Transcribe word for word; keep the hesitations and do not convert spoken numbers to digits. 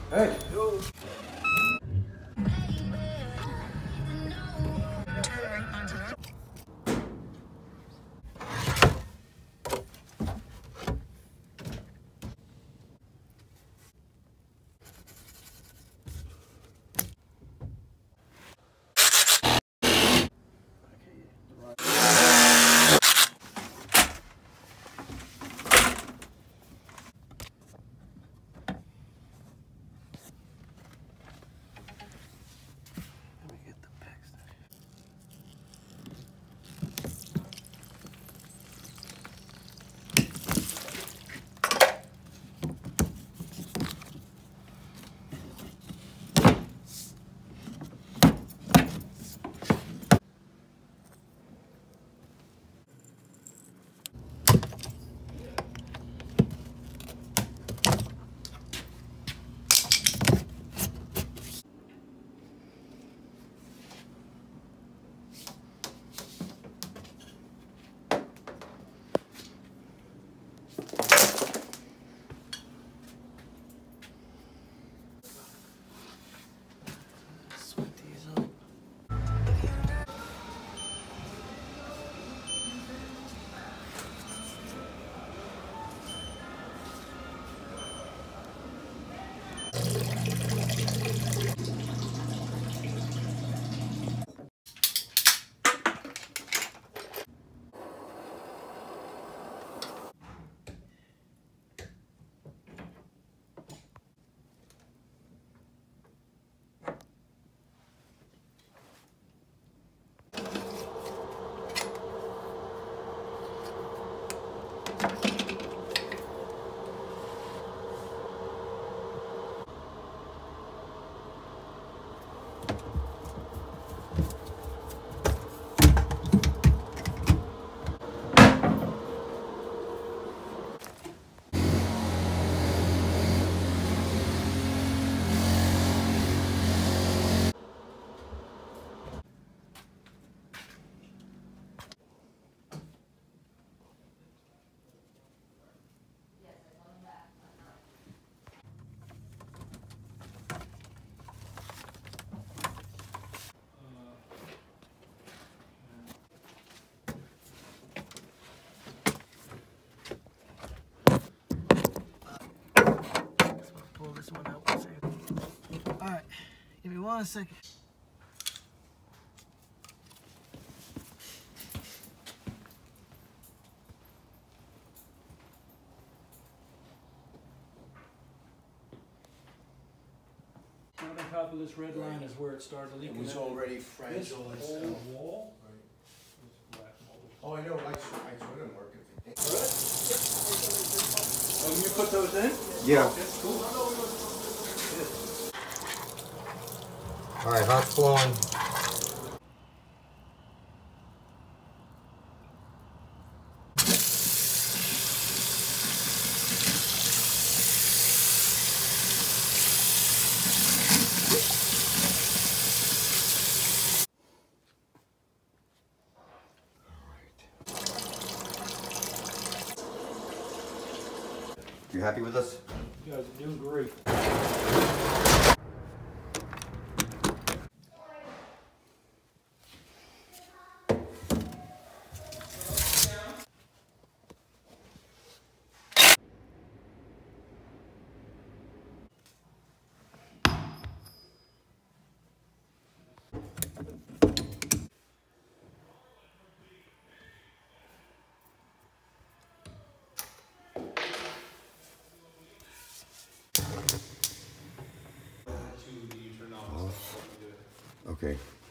Hey. Yo. Pull this one out one second. All right, give me one second. On the top of this red line is where it started leaking. It was already fragile. This and whole stuff. wall. Right. Oh, I know, lights, lights wouldn't work if it did. Oh, you put those in? Yeah. That's cool. All right, hot's flowing. You happy with us? You guys are doing great. Okay.